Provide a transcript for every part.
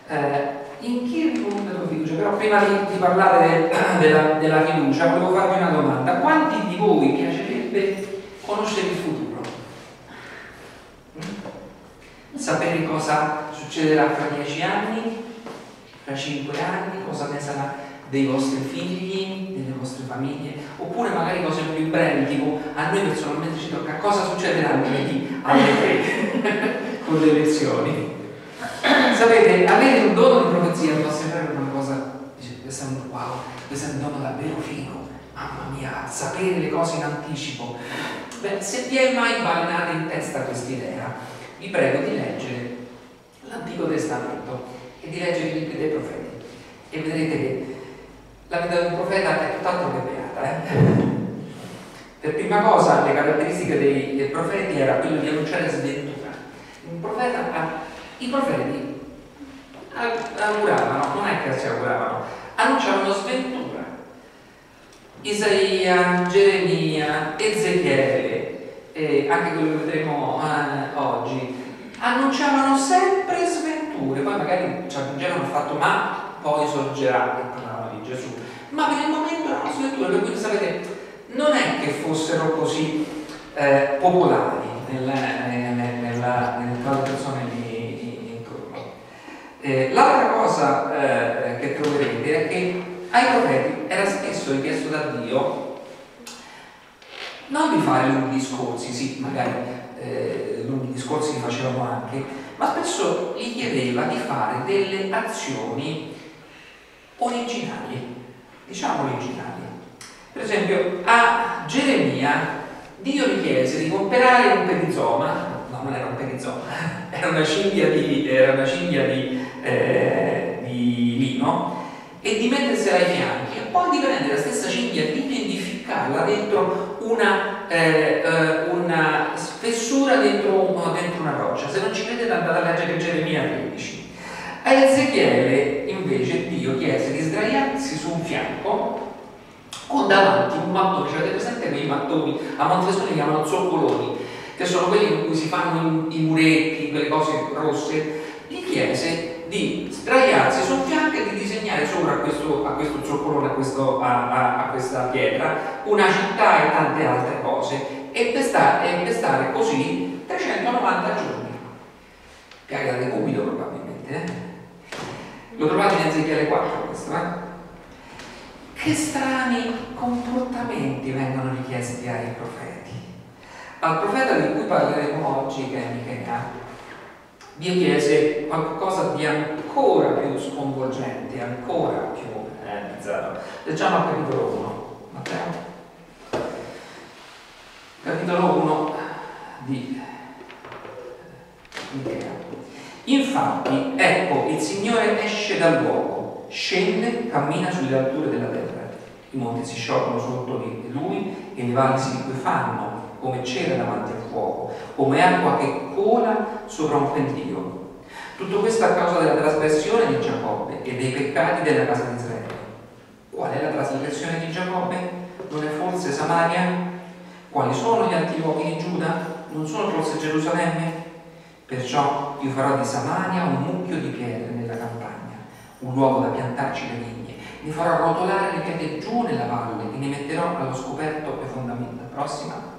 in chi riponde la tua fiducia? Però prima di parlare della fiducia volevo farvi una domanda: quanti di voi piacerebbe conoscere il futuro? Sapere cosa succederà fra 10 anni, fra 5 anni, cosa ne sarà dei vostri figli, delle vostre famiglie, oppure magari cose più brevi, tipo a noi personalmente ci tocca cosa succederà lunedì alle 3 con le lezioni. Sapete, avere un dono di profezia può sembrare una cosa, dice, questo è un wow, questo è un dono davvero figo, mamma mia, sapere le cose in anticipo. Beh, se vi è mai balenata in testa quest'idea, vi prego di leggere l'Antico Testamento e di leggere i libri dei profeti e vedrete che la vita di un profeta è tutt'altro che beata. Per prima cosa, le caratteristiche dei profeti era quello di annunciare sventura. Un profeta, i profeti auguravano, non è che si auguravano, annunciavano sventura. Isaia, Geremia, Ezechiele, anche quello che vedremo oggi, annunciavano sempre sventure. Poi magari ci aggiungevano il fatto ma poi sorgerà, e parlavano di Gesù, ma per il momento erano sventure, per cui sapete, non è che fossero così popolari nelle persone lì intorno. L'altra cosa che troverete è che ai profeti era spesso richiesto da Dio non di fare lunghi discorsi, sì, magari lunghi discorsi li facevano anche, ma spesso gli chiedeva di fare delle azioni originali, diciamo originali. Per esempio, a Geremia Dio gli chiese di comperare un perizoma, no, non era un perizoma, era una cinghia di lino, e di mettersela ai fianchi e poi di prendere la stessa cinghia di lino e di ficcarla dentro una spessura dentro una roccia. Se non ci credete andate a leggere Geremia 13. A Ezechiele invece Dio chiese di sdraiarsi su un fianco con davanti un mattone. Cioè, avete presente quei mattoni a Montesano li chiamano zoccoloni, che sono quelli con cui si fanno i muretti, quelle cose rosse. Gli chiese di sdraiarsi su un fianco e di disegnare sopra a questo zoccolone, a questa pietra, una città e tante altre cose, e pestare così 390 giorni. Piaga da decubito probabilmente, Lo trovate in Ezechiele 4 questo, Che strani comportamenti vengono richiesti ai profeti. Al profeta di cui parleremo oggi, che è Michea, Dio chiese qualcosa di ancora più sconvolgente, ancora più bizzarro. Leggiamo al capitolo 1, Matteo. Capitolo 1 di Michea. Infatti, ecco, il Signore esce dal luogo, scende, cammina sulle alture della terra. I monti si sciolgono sotto di lui e le valli si liquefanno come cera davanti al fuoco, come acqua che cola sopra un pendio. Tutto questo a causa della trasgressione di Giacobbe e dei peccati della casa di Israele. Qual è la trasgressione di Giacobbe? Non è forse Samaria? Quali sono gli altri luoghi di Giuda? Non sono forse Gerusalemme? Perciò io farò di Samaria un mucchio di pietre nella campagna, un luogo da piantarci le vigne. Ne farò rotolare le pietre giù nella valle e ne metterò allo scoperto le fondamenta. Prossima.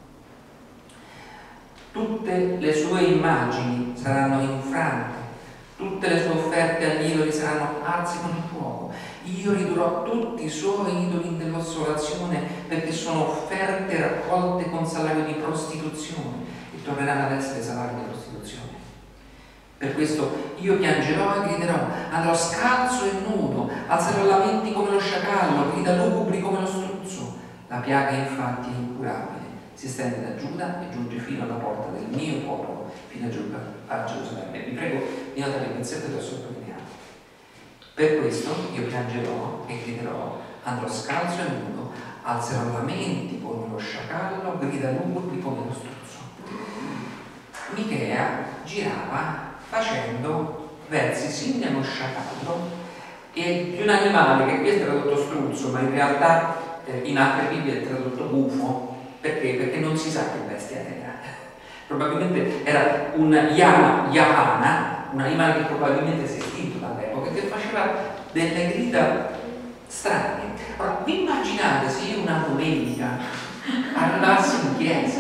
Tutte le sue immagini saranno infrante, tutte le sue offerte agli idoli saranno arse con il fuoco. Io ridurrò tutti i suoi idoli dell'ossolazione, perché sono offerte raccolte con salario di prostituzione e torneranno ad essere salari di prostituzione. Per questo io piangerò e griderò, andrò scalzo e nudo, alzerò lamenti come lo sciacallo, grida lugubri come lo struzzo. La piaga infatti è incurabile, si estende da Giuda e giunge fino alla porta del mio popolo, fino a Gerusalemme. Vi prego di notare il pezzetto che ho sottolineato. Per questo io piangerò e griderò, andrò scalzo e nudo, alzerò lamenti come lo sciacallo, grida lugubri come lo struzzo. Michea girava facendo versi simili allo sciacallo e di un animale che qui è tradotto struzzo, ma in realtà in altre Bibbie è tradotto gufo. Perché? Perché non si sa che bestia era. Probabilmente era un Yahana, un animale che probabilmente si è estinto dall'epoca, che faceva delle grida strane. Ora, vi immaginate se io una domenica arrivassi in chiesa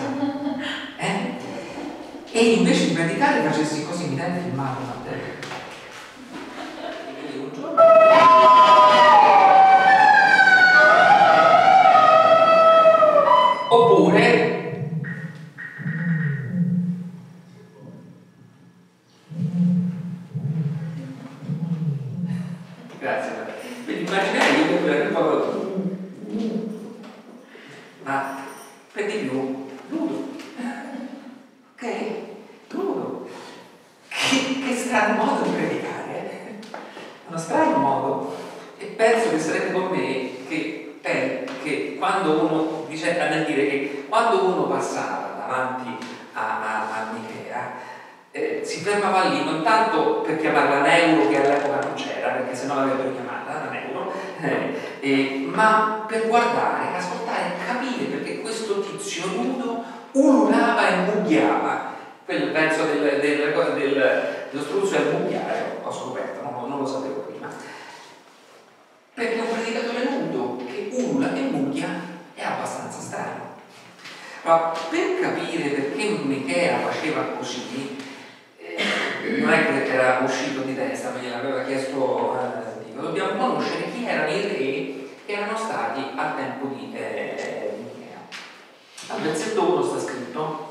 e invece di predicare facessi così, mi dai filmato a te? Un giorno oppure grazie, quindi immaginate io che un po', ma per di più nudo, ok? Nudo, che strano modo di predicare, uno strano modo, e penso che sarebbe con me che quando uno dice, nel dire che quando uno passava davanti a Michea si fermava lì non tanto per chiamarla Neuro, che all'epoca non c'era, perché sennò l'avrebbero chiamata la Neuro, ma per guardare, ascoltare, capire perché questo tizio nudo ululava e mugghiava. Quel pezzo dello struzzo è mugghiare, ho scoperto, non lo sapevo prima. Perché un predicatore nudo che ulula e mugghia è abbastanza strano. Ma per capire perché Michea faceva così, non è che era uscito di testa, ma gliel'aveva chiesto Dio. Dobbiamo conoscere chi erano i re che erano stati al tempo di Michea. Al versetto 1 sta scritto: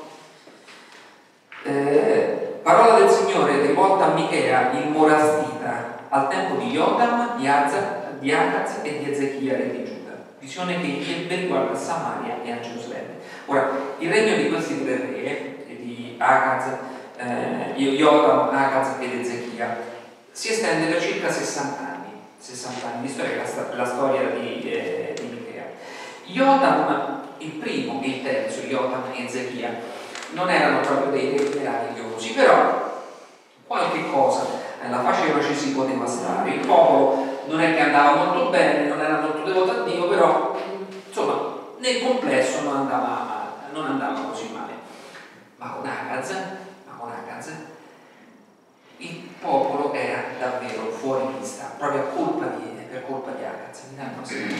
parola del Signore rivolta a Michea il Morastita al tempo di Jotam, di Acaz e di Ezechia re di Giuda. Visione che ebbe riguardo a Samaria e a Gerusalemme. Ora, il regno di questi tre re, di Acaz, Jotam, Acaz ed Ezechia, si estende per circa 60 anni, visto che è la storia di Michea. Jotam, il primo e il terzo, Jotam e Ezechia, non erano proprio dei re meravigliosi, però qualche cosa la faceva, ci si poteva stare. Il popolo non è che andava molto bene, non era molto devoto a Dio, però insomma nel complesso non andava così male. Ma con Acaz il popolo era davvero fuori vista, proprio per colpa di Acaz. Mi danno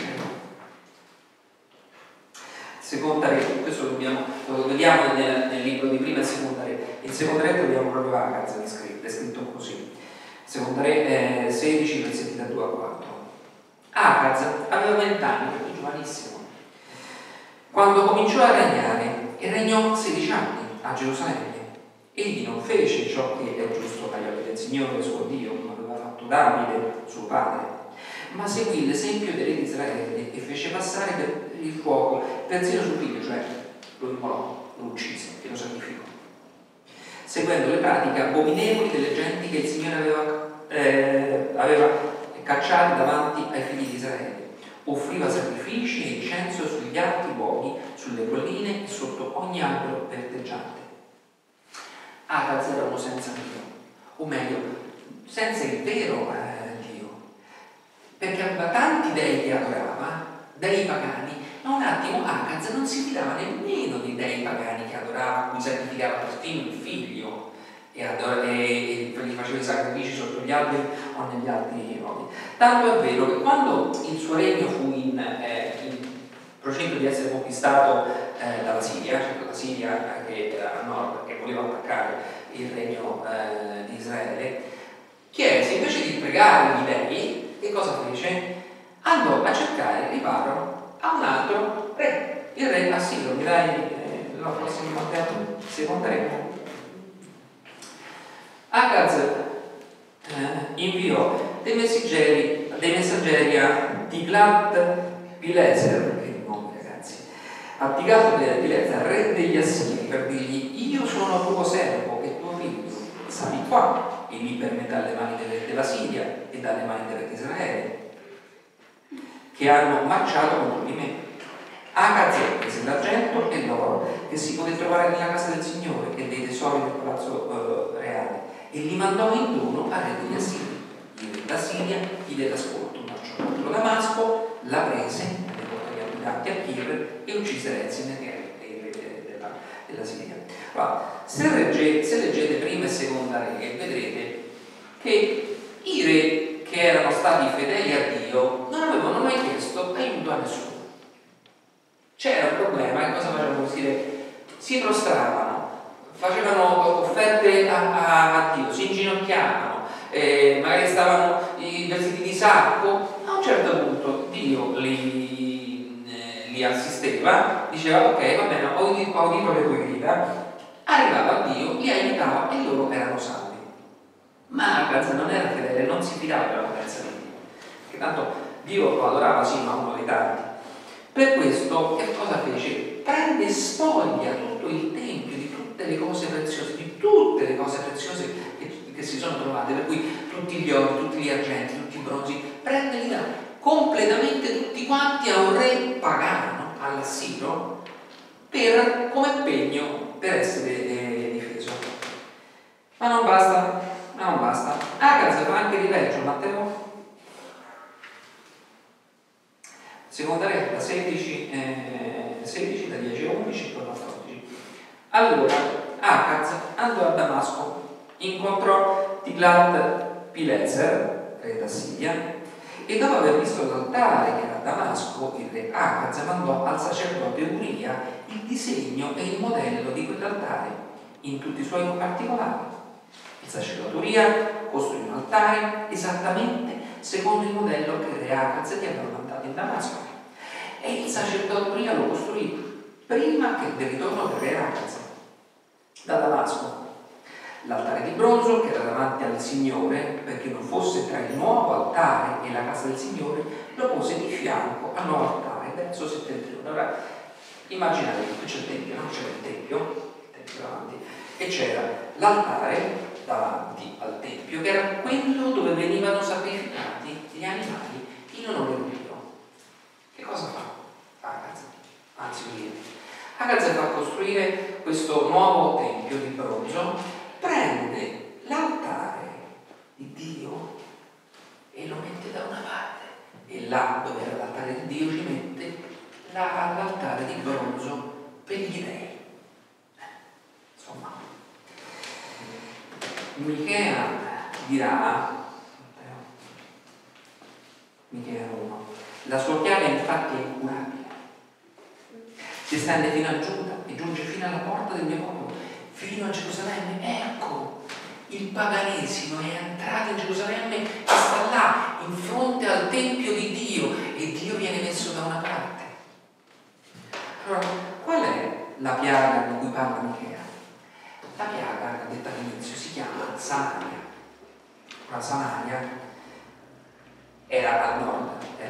Seconda Re, questo lo vediamo nel libro di Prima e Seconda Re. In Seconda Re troviamo proprio Acaz descritto così. Seconda Re 16, versetti da 2 a 4. Acaz aveva 20 anni, quindi giovanissimo, quando cominciò a regnare, e regnò 16 anni a Gerusalemme. Egli non fece ciò che è giusto agli occhi del Signore suo Dio, come aveva fatto Davide, suo padre, ma seguì l'esempio dei re di Israele e fece passare per il fuoco persino suo figlio, cioè lo immolò, lo uccise e lo sacrificò, seguendo le pratiche abominevoli delle genti che il Signore aveva cacciate davanti ai figli di Israele. Offriva sacrifici e incenso sugli alti luoghi, sulle colline e sotto ogni albero verdeggiante. Acaz era uno senza Dio, o meglio, senza il vero Dio, perché aveva tanti dei che adorava, dei pagani, ma un attimo Acaz non si fidava nemmeno dei dei pagani che adorava, a cui sacrificava perfino il figlio e gli faceva i sacrifici sotto gli alberi o negli altri luoghi. Tanto è vero che quando il suo regno fu in procinto di essere conquistato dalla Siria, cioè la Siria che era a nord, che voleva attaccare il regno di Israele, chiese, invece di pregare gli dei, che cosa fece? Andò a cercare riparo a un altro re, il re Assiro. Mi dai la prossima seconda Re? Acaz inviò dei messaggeri a Tiglat-Pileser, che nome ragazzi, a Tiglat-Pileser, re degli Assiri, per dirgli: io sono tuo servo e tuo figlio, sali qua e liberami dalle mani della Siria e dalle mani del re di Israele, che hanno marciato contro di me. Acaz prese l'argento e l'oro che si poté trovare nella casa del Signore e dei tesori del palazzo reale, e li mandò in dono al re degli Assiri. Il re da Siria gli diede ascolto, marciò contro Damasco, la prese, ne portò gli abitanti a Kir e uccise Rezin, che era il re della Siria. Allora, se leggete prima e seconda Re, vedrete che i re che erano stati fedeli a Dio non avevano mai chiesto aiuto a nessuno. C'era un problema, che cosa facevano? Si prostravano, facevano offerte a Dio, si inginocchiavano, magari stavano vestiti di sacco. A un certo punto Dio li assisteva, diceva ok, va bene, ho udito le tue grida, arrivava a Dio, li aiutava e loro erano salvi. Ma Acaz non era fedele, non si fidava della potenza di Dio, perché tanto Dio lo adorava, sì, ma uno dei tanti. Per questo che cosa fece? Prende e spoglia tutto il tempio di tutte le cose preziose, che si sono trovate, per cui tutti gli ori, tutti gli argenti, tutti i bronzi, prende e li dà completamente tutti quanti a un re pagano, all'Assiro, come pegno per essere difeso. Ma non basta. Acaz fa anche di peggio, Matteo. Seconda Re, da 16, da 10 a 11 e poi 14. Allora, Acaz andò a Damasco, incontrò Tiglat-Pileser, re d'Assiria, e dopo aver visto l'altare che era a Damasco, il re Acaz mandò al sacerdote Uria il disegno e il modello di quell'altare in tutti i suoi particolari. Il sacerdote Uria costruì un altare esattamente secondo il modello che il re Acaz gli aveva mandato in Damasco, e il sacerdote Uria lo costruì prima del ritorno del re Acaz da Damasco. L'altare di bronzo che era davanti al Signore, perché non fosse tra il nuovo altare e la casa del Signore, lo pose di fianco al nuovo altare verso settentrione. Ora immaginate che qui c'è il tempio, no? C'era il tempio davanti, e c'era l'altare davanti al tempio, che era quello dove venivano sacrificati gli animali in onore di Dio. Che cosa fa Acaz? Anzi, Acaz fa costruire questo nuovo tempio di bronzo, prende l'altare di Dio e lo mette da una parte, e là dove era l'altare di Dio ci mette l'altare di bronzo per gli dei. Insomma, Michea dirà, Michea 1, la sua piaga infatti è incurabile, si estende fino a Giuda e giunge fino alla porta del mio popolo, fino a Gerusalemme. Ecco, il paganesimo è entrato in Gerusalemme e sta là in fronte al tempio di Dio, e Dio viene messo da una parte. Allora, qual è la piaga di cui parla Michea? La piaga, detta all'inizio, si chiama Samaria. La Samaria era al nord.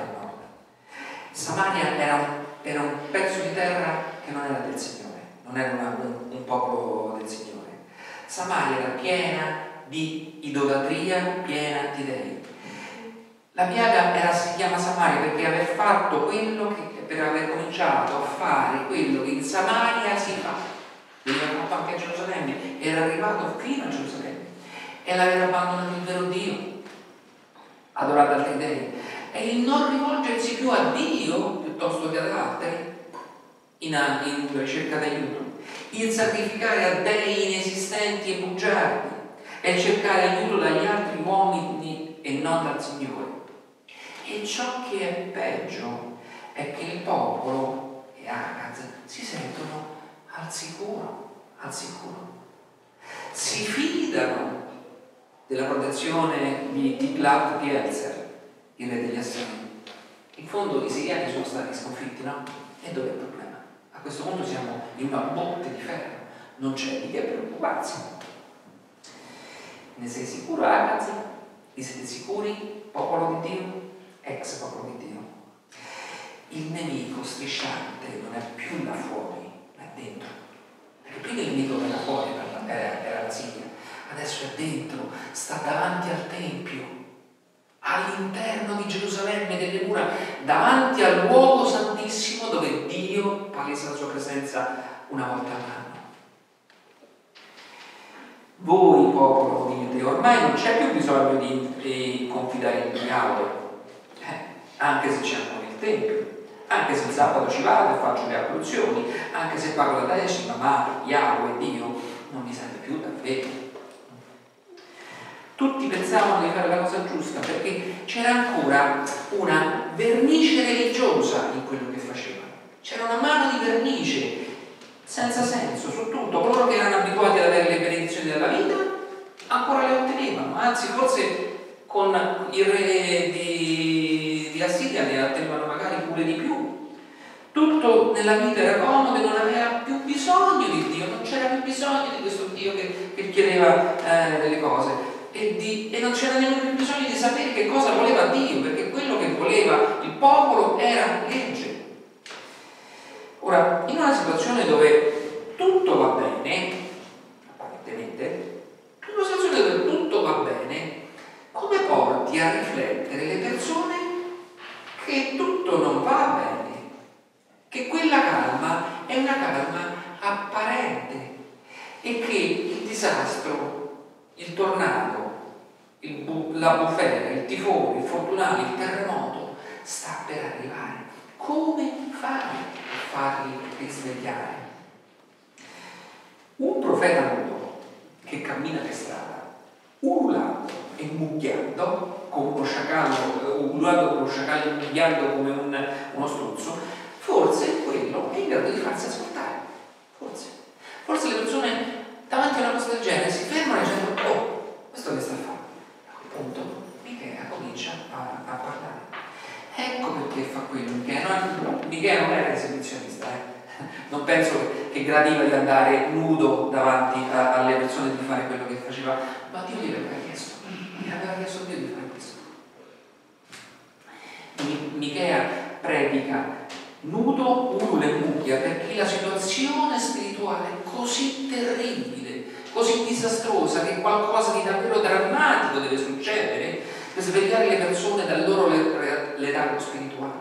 Samaria era un pezzo di terra che non era del Signore, non era un popolo del Signore. Samaria era piena di idolatria, piena di dei. La piaga si chiama Samaria perché per aver cominciato a fare quello che in Samaria si fa. Veniva fatto anche a Gerusalemme, era arrivato fino a Gerusalemme, e l'aver abbandonato il vero Dio, adorato altri dei, e il non rivolgersi più a Dio piuttosto che ad altri in ricerca d'aiuto, il sacrificare a dei inesistenti e bugiardi, e cercare aiuto dagli altri uomini e non dal Signore. E ciò che è peggio è che il popolo e Acaz si sentono al sicuro, si fidano della protezione di Tiglat-Pileser, il re degli Assiri. In fondo i siriani sono stati sconfitti, no? E dov'è il problema? A questo punto siamo in una botte di ferro, non c'è di che preoccuparsi. Ne sei sicuro, Acaz? Ne siete sicuri, popolo di Dio? Ex popolo di Dio. Il nemico strisciante non è più là fuori, ma è dentro. Perché prima il nemico era fuori, era la Siria, adesso è dentro, sta davanti al Tempio, all'interno di Gerusalemme, delle mura, davanti al luogo santissimo dove Dio palesa la sua presenza una volta all'anno. Voi, popolo, dite, ormai non c'è più bisogno di confidare in Yahweh, anche se c'è ancora il Tempio, anche se il sabato ci vado e faccio le abluzioni, anche se pago la decima, ma Yahweh, Dio, non mi serve più davvero. Tutti pensavano di fare la cosa giusta perché c'era ancora una vernice religiosa in quello che facevano. C'era una mano di vernice senza senso su tutto. Coloro che erano abituati ad avere le benedizioni della vita ancora le ottenevano, anzi forse con il re di Assiria ne ottenevano magari pure di più. Tutto nella vita era comodo e non aveva più bisogno di Dio, non c'era più bisogno di questo Dio che chiedeva delle cose. E non c'era nemmeno più bisogno di sapere che cosa voleva Dio, perché quello che voleva il popolo era legge. Ora, in una situazione dove tutto va bene, apparentemente, in una situazione dove tutto va bene, come porti a riflettere le persone che tutto non va bene? Che quella calma è una calma apparente e che il disastro, il tornado, la bufera, il tifone, il fortunale, il terremoto sta per arrivare. Come fare a farli risvegliare? Un profeta nudo che cammina per strada, urlando e mucchiando come uno sciacallo, ululando come uno sciacallo, mucchiando come uno struzzo, forse quello è in grado di farsi ascoltare. Forse le persone davanti a una cosa del genere si fermano dicendo: oh, questo che sta a fare? A quel punto Michea comincia a parlare. Ecco perché fa quello Michea non era esibizionista, non penso che gradiva di andare nudo davanti alle persone, di fare quello che faceva, ma Dio gli aveva chiesto Dio di fare questo. Michea predica nudo, urla e mucchia perché la situazione spirituale è così terribile, così disastrosa, che qualcosa di davvero drammatico deve succedere per svegliare le persone dal loro letargo spirituale.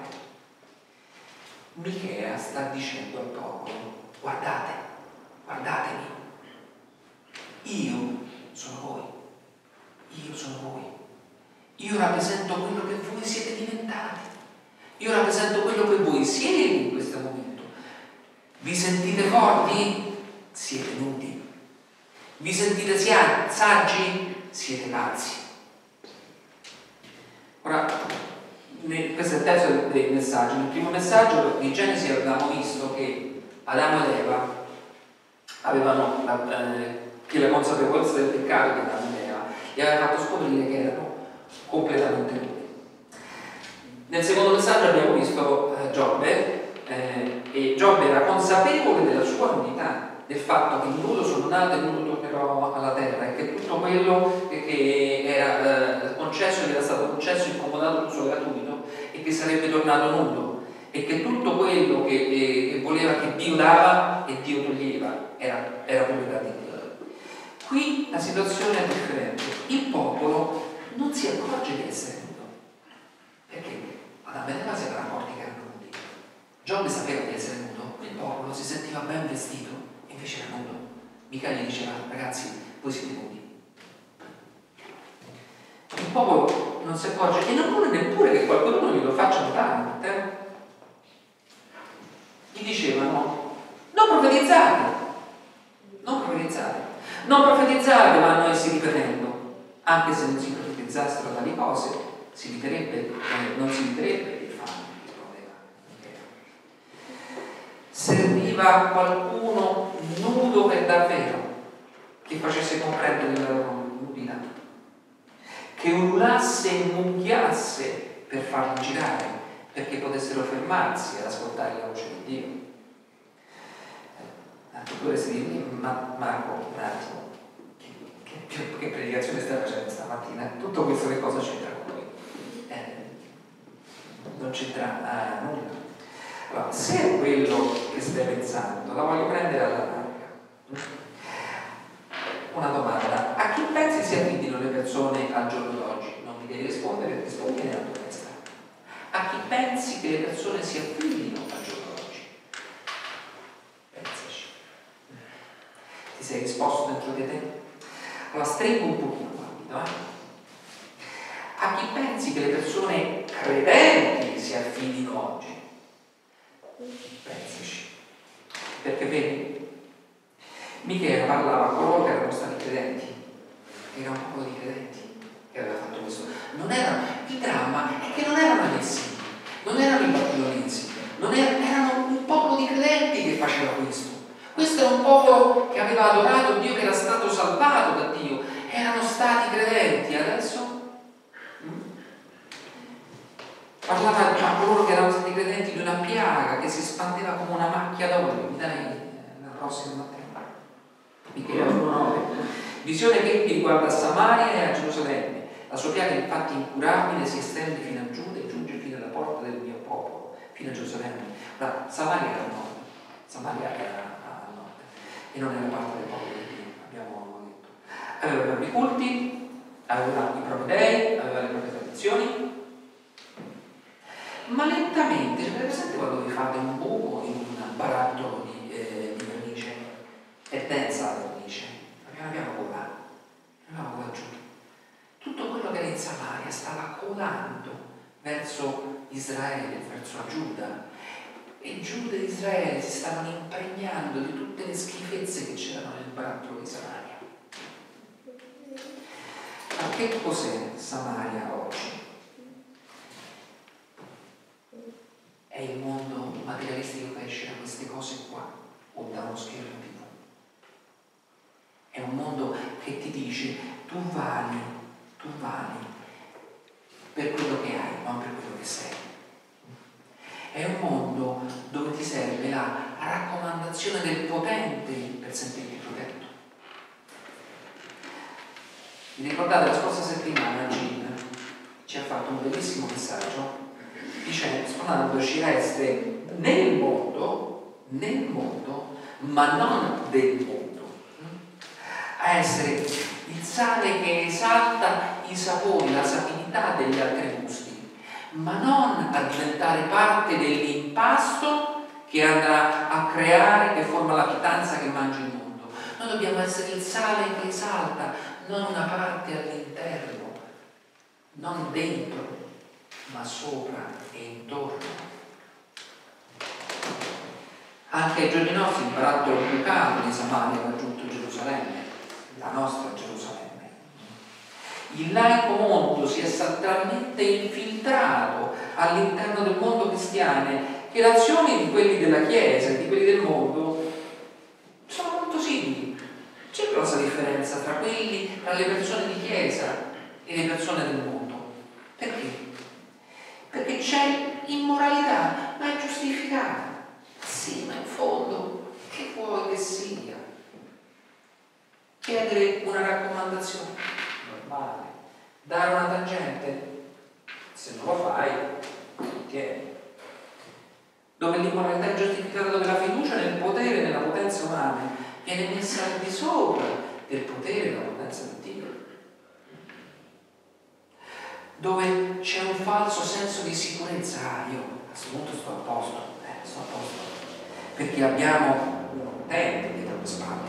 Michea sta dicendo al popolo: guardatemi, io sono voi, io rappresento quello che voi siete diventati, io rappresento quello che voi siete in questo momento. Vi sentite forti? Siete nudi. Vi sentite saggi? Siete pazzi. Ora, questo è il terzo dei messaggi. Nel primo messaggio di Genesi avevamo visto che Adamo ed Eva avevano che la consapevolezza del peccato di Adamo ed Eva gli aveva fatto scoprire che erano completamente nudi. Nel secondo messaggio abbiamo visto Giobbe, e Giobbe era consapevole della sua nudità, del fatto che nudo sono nato e nudo tornerò alla terra, e che tutto quello che era concesso, gli era stato concesso, incomodato l'uso gratuito, e che sarebbe tornato nudo, e che tutto quello che voleva che Dio dava e Dio toglieva era proprietà di Dio. Qui la situazione è differente. Il popolo non si accorge di essere nudo, perché Adamo ed Eva si erano accorti che erano nudi. Giobbe sapeva di essere nudo, il popolo si sentiva ben vestito, invece era nudo. Mica gli diceva: ragazzi, voi siete nudi. Il popolo non si accorge, e non vuole neppure che qualcuno glielo faccia notare. Gli dicevano: non profetizzate, ma noi si ripetendo, anche se non si profetizzassero tali cose, non si viterebbe il fame, rispondeva Michea. Serviva qualcuno nudo per davvero, che facesse comprendere la loro nudità, che ululasse e mucchiasse per farli girare, perché potessero fermarsi ad ascoltare la voce di Dio. Tu dovresti dirmi: Marco, un attimo, che predicazione stai facendo stamattina? Tutto questo che cosa c'entra con noi? Non c'entra nulla. Allora, se è quello che stai pensando, la voglio prendere alla larga. Una domanda: a chi pensi si affidino le persone al giorno d'oggi? Non mi devi rispondere, rispondi nella tua testa. A chi pensi che le persone si affidino al giorno d'oggi? Pensaci. Ti sei risposto dentro di te? Allora stringo un pochino l'ambito. A chi pensi che le persone credenti si affidino oggi? Pensaci. Perché vedi, Michele parlava a coloro che erano stati credenti, era un popolo di credenti che aveva fatto questo. Non era, il dramma è che non erano gli Assiri, non erano i babilonesi, erano un popolo di credenti che faceva questo. Questo era un popolo che aveva adorato Dio, che era stato salvato da Dio, erano stati credenti. Adesso parlava a coloro che erano stati credenti di una piaga che si spandeva come una macchia d'olio. Mi dai la prossima mattina? Michele 1,9. Visione che riguarda Samaria e a Gerusalemme. La sua piaga infatti incurabile si estende fino a Giuda e giunge fino alla porta del mio popolo, fino a Gerusalemme. Ora, Samaria era al nord, Samaria era al nord e non era parte del popolo di Dio, abbiamo detto. Aveva i propri culti, aveva i propri dei, aveva le proprie tradizioni, ma lentamente, cioè, presente quando vi fate un buco in un barattolo di vernice? È densa la vernice, piano piano cola giù. Tutto quello che era in Samaria stava colando verso Israele, verso Giuda, e Giuda e Israele si stavano impregnando di tutte le schifezze che c'erano nel barattolo di Samaria. Ma che cos'è Samaria oggi? È il mondo materialistico che esce da queste cose qua o da uno schermo TV. È un mondo che ti dice tu vali per quello che hai, non per quello che sei. È un mondo dove ti serve la raccomandazione del potente per sentirti protetto. Vi ricordate la scorsa settimana Gin ci ha fatto un bellissimo messaggio dicendo, spronandoci a essere nel mondo, ma non del mondo, a essere il sale che esalta i sapori, la sapidità degli altri gusti, ma non a diventare parte dell'impasto che andrà a creare, che forma la pietanza che mangia il mondo. Noi dobbiamo essere il sale che esalta, non una parte all'interno, non dentro, ma sopra e intorno. Anche ai giorni nostri il barattolo bucato di Samaria ha raggiunto Gerusalemme, la nostra Gerusalemme. Il laico mondo si è talmente infiltrato all'interno del mondo cristiano che le azioni di quelli della Chiesa e di quelli del mondo sono molto simili. C'è grossa differenza tra le persone di Chiesa e le persone del mondo. Perché? Perché c'è immoralità, ma è giustificata. Sì, ma in fondo, che vuoi che sia? Chiedere una raccomandazione normale, dare una tangente, se non lo fai, tieni. Dove l'immoralità è giustificata, dove la fiducia nel potere e nella potenza umana viene messa al di sopra del potere e della potenza di Dio. Dove c'è un falso senso di sicurezza, io a questo punto sto a posto, perché abbiamo un utente dietro le spalle,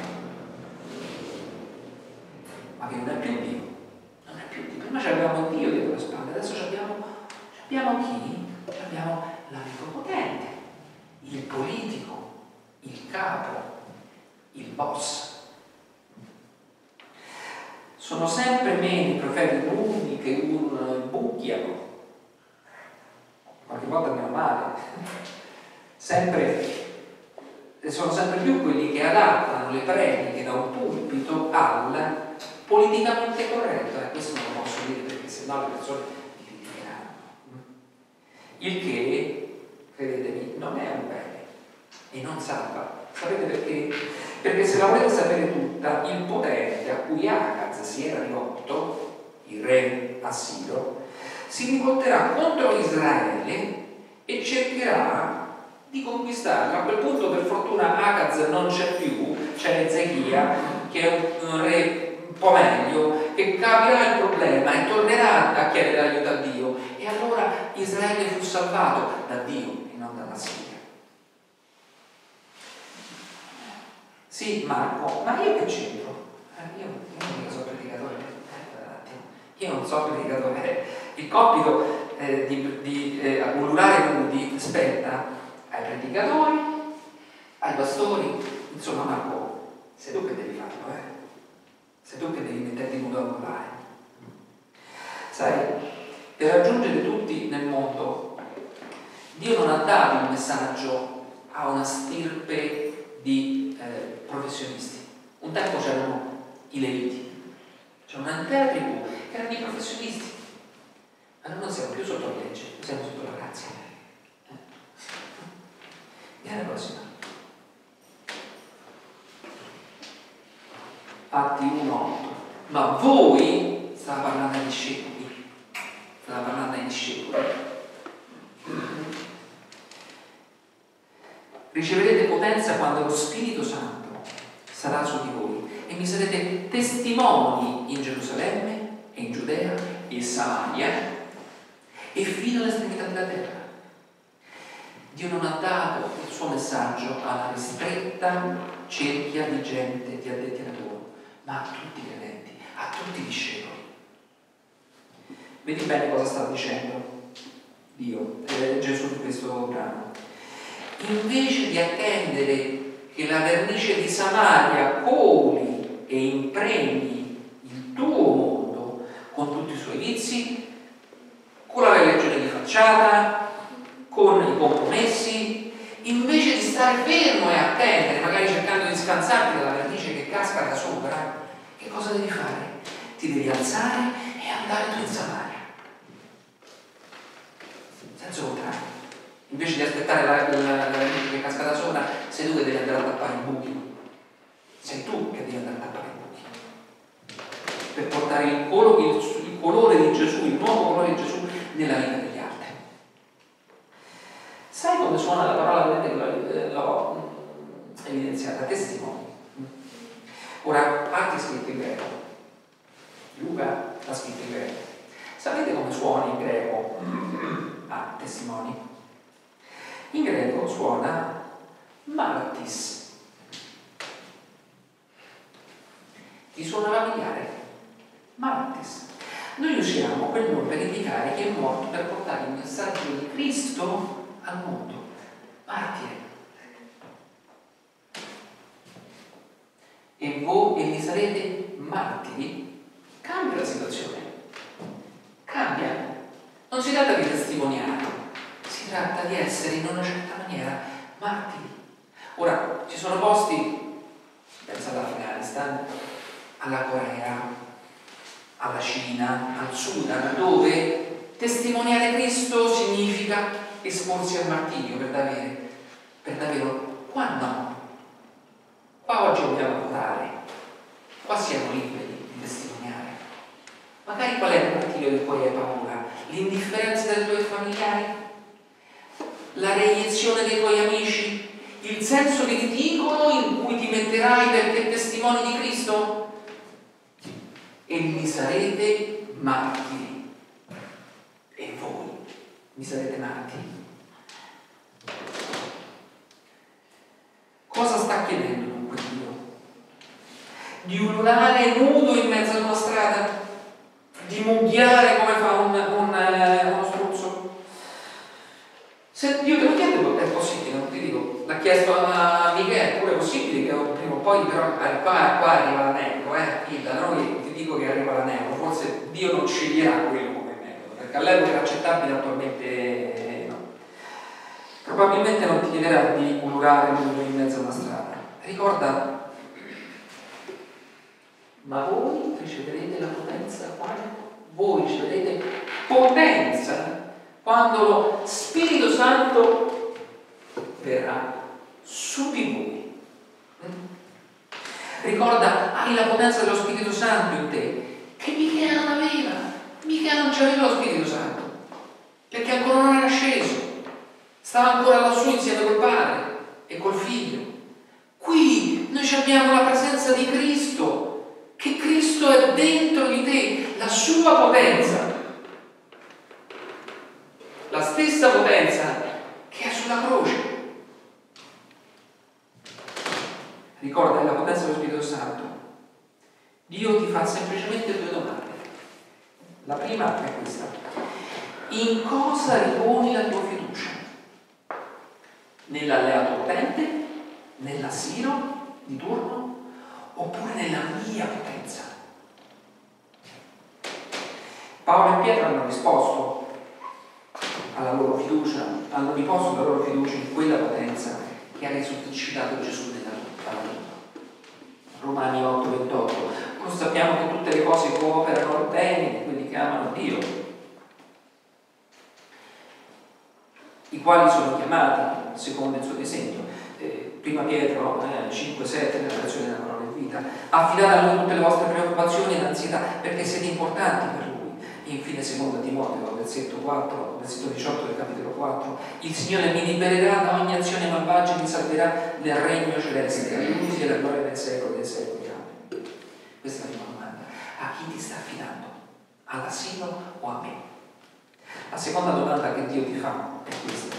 ma che non è più Dio, prima c'avevamo Dio dietro le spalle, adesso abbiamo chi? Abbiamo l'amico potente, il politico, il capo, il boss. Sono sempre meno i profeti lunghi che urlano e bucchiano, qualche volta meno male, sono sempre più quelli che adattano le prediche da un pulpito al politicamente corretto. Questo non lo posso dire perché sennò le persone mi criticheranno. Il che, credetemi, non è un bene e non salva. Sapete perché? Perché se la volete sapere tutta, il potente a cui Acaz si era rivolto, il re assiro, si rivolterà contro Israele e cercherà di conquistarla. A quel punto, per fortuna, Acaz non c'è più, c'è Ezechia, che è un re un po' meglio, che capirà il problema e tornerà a chiedere aiuto a Dio. E allora Israele fu salvato da Dio e non dalla Siria. Sì, Marco, ma io che c'entro? Io non so predicatore, io non so predicatore. Il compito di ululare nudi spetta ai predicatori, ai pastori, insomma, Marco, sei tu che devi farlo, sei tu che devi metterti nudo a volare. Sai, per raggiungere tutti nel mondo, Dio non ha dato il messaggio a una stirpe di professionisti. Un tempo c'erano i Leviti, c'era un'intera tribù che erano i professionisti, ma noi non siamo più sotto la legge, noi siamo sotto la grazia. Viene la prossima. Atti 1:8. Ma voi, stava parlando ai discepoli, riceverete potenza quando lo Spirito Santo sarà su di voi e mi sarete testimoni in Gerusalemme e in Giudea e Samaria e fino all'estremità della terra. Dio non ha dato il suo messaggio alla ristretta cerchia di gente, di addetti ai lavori, ma a tutti i credenti, a tutti i discepoli. Vedi bene cosa sta dicendo Dio, Gesù in questo brano. Invece di attendere che la vernice di Samaria coli e impregni il tuo mondo con tutti i suoi vizi, con la religione di facciata, con i compromessi, invece di stare fermo e attendere, magari cercando di scansarti dalla vernice che casca da sopra, che cosa devi fare? Ti devi alzare e andare tu in Samaria. Senza contrario. Invece di aspettare la vernice che casca da sopra, sei tu che devi andare a tappare i buchi. Sei tu che devi andare a tappare i buchi. Per portare il colore di Gesù, il nuovo colore di Gesù nella vita degli altri. Sai come suona la parola? Vedete, l'ho evidenziata, testimoni. Ora, Atti scritto in greco, Luca l'ha scritto in greco. Sapete come suona in greco? Testimoni. In greco suona martis. Ti suona familiare? Martis. Noi usiamo quel nome per indicare chi è morto per portare il messaggio di Cristo al mondo. Martire. E voi e ne sarete martiri? Cambia la situazione. Cambia. Non si tratta di testimoniare, si tratta di essere in una certa maniera martiri. Ora, ci sono posti, pensate all'Afghanistan, alla Corea, alla Cina, al Sudan, dove testimoniare Cristo significa esporsi al martirio per davvero. Qua no. Qua oggi dobbiamo votare, qua siamo liberi di testimoniare. Magari qual è il martirio di cui hai paura? L'indifferenza dei tuoi familiari? La reiezione dei tuoi amici? Il senso di ridicolo in cui ti metterai perché testimoni di Cristo? E mi sarete martiri. E voi mi sarete martiri. Cosa sta chiedendo dunque Dio? Di ululare nudo in mezzo a una strada? Di mugghiare come fa uno struzzo? Se Dio te lo chiede è possibile, non ti dico. L'ha chiesto a Michele, pure è possibile che prima o poi però qua arriva l'anello, da noi ti dico che arriva l'anello, forse Dio non sceglierà quello come metodo, perché all'epoca era accettabile, attualmente no. Probabilmente non ti chiederà di ululare nudo in mezzo a una strada. Ricorda, ma voi riceverete la potenza quando? Voi riceverete potenza quando lo Spirito Santo verrà su di voi. Ricorda, hai la potenza dello Spirito Santo in te, che Michele non aveva. Michele non c'aveva lo Spirito Santo, perché ancora non era sceso, stava ancora lassù insieme col Padre e col Figlio. Qui noi abbiamo la presenza di Cristo, che Cristo è dentro di te, la sua potenza, la stessa potenza che è sulla croce. Ricorda la potenza dello Spirito Santo. Dio ti fa semplicemente due domande. La prima è questa: in cosa riponi la tua fiducia? Nell'alleato potente? Nell'assiro di turno? oppure nella mia potenza? Paolo e Pietro hanno risposto alla loro fiducia, hanno riposto la loro fiducia in quella potenza che ha risuscitato Gesù dalla tomba. Romani 8:28. Noi sappiamo che tutte le cose cooperano al bene di quelli che amano Dio, i quali sono chiamati secondo il suo disegno. Prima Pietro 5,7 nella relazione della parola di vita. Affidate a lui tutte le vostre preoccupazioni ed ansietà, perché siete importanti per lui. Infine, secondo Timoteo, versetto 18 del capitolo 4, il Signore mi libererà da ogni azione malvagia e mi salverà nel regno celeste. A lui sia la gloria dei secoli dei secoli. Amen. Questa è la prima domanda. A chi ti sta affidando? All'asilo o a me? La seconda domanda che Dio ti fa è questa: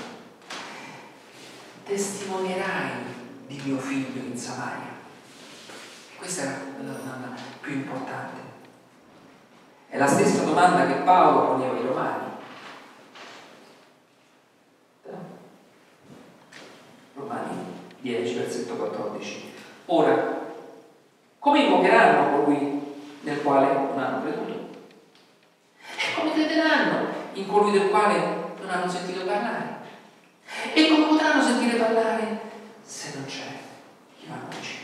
testimonierai di mio figlio in Samaria? Questa è la domanda più importante. È la stessa domanda che Paolo poneva ai Romani. Romani 10, versetto 14. Ora, come invocheranno colui nel quale non hanno creduto? E come crederanno in colui del quale non hanno sentito parlare? E come potranno sentire parlare se non c'è chi va a vicino?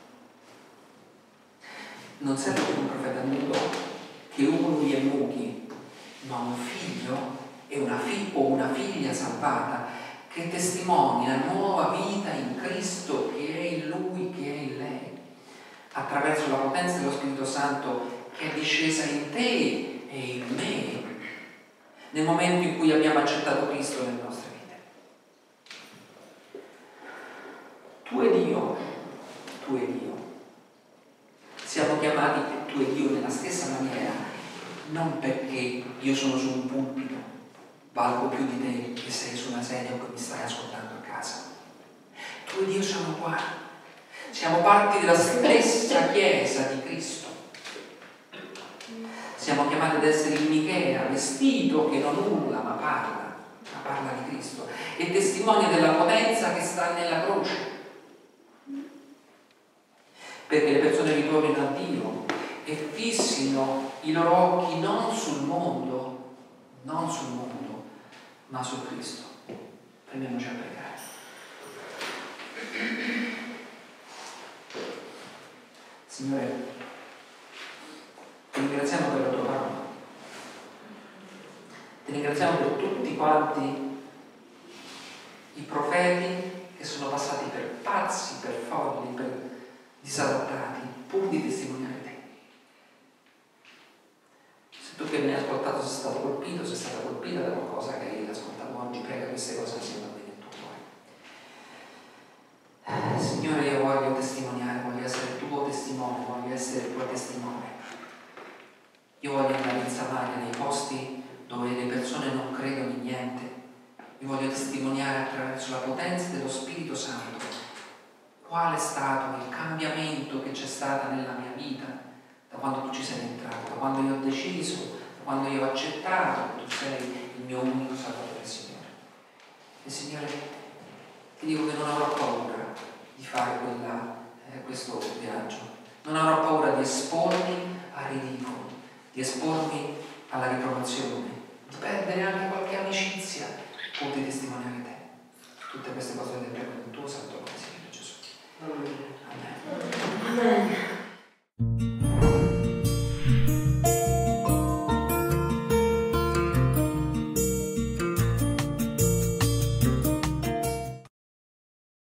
Non serve più un profeta nudo che umili e muti, ma un figlio e o una figlia salvata che testimoni la nuova vita in Cristo che è in lui, che è in lei, attraverso la potenza dello Spirito Santo che è discesa in te e in me nel momento in cui abbiamo accettato Cristo nelle nostre vite. Tu e Dio, siamo chiamati tu e Dio nella stessa maniera, non perché io sono su un pulpito, valgo più di te che sei su una sedia o che mi stai ascoltando a casa. Tu e Dio siamo uguali, siamo parti della stessa Chiesa di Cristo. Siamo chiamati ad essere il Michea, vestito che non urla ma parla di Cristo, e testimoni della potenza che sta nella croce. Perché le persone ritornino a Dio e fissino i loro occhi non sul mondo, ma su Cristo. Prendiamoci a pregare. Signore, ti ringraziamo per la tua parola. Ti ringraziamo per tutti quanti i profeti che sono passati per pazzi, per folli, per disadattati, pur di testimoniare te. Se tu che mi hai ascoltato sei stato colpito, sei stata colpita da qualcosa che hai ascoltato oggi, prega queste cose insieme a me nel tuo cuore. Signore, io voglio testimoniare, voglio essere il tuo testimone, voglio essere il tuo testimone. Io voglio andare in Samaria, nei posti dove le persone non credono in niente. Io voglio testimoniare attraverso la potenza dello Spirito Santo qual è stato il cambiamento che c'è stato nella mia vita da quando tu ci sei entrato, da quando io ho deciso, da quando io ho accettato che tu sei il mio unico Salvatore, Signore. E Signore, ti dico che non avrò paura di fare questo viaggio, non avrò paura di espormi al ridicolo, di espormi alla riprovazione, di perdere anche qualche amicizia pur di testimoniare te. Tutte queste cose le prego nel tuo santo nome, Signore Gesù. Amen.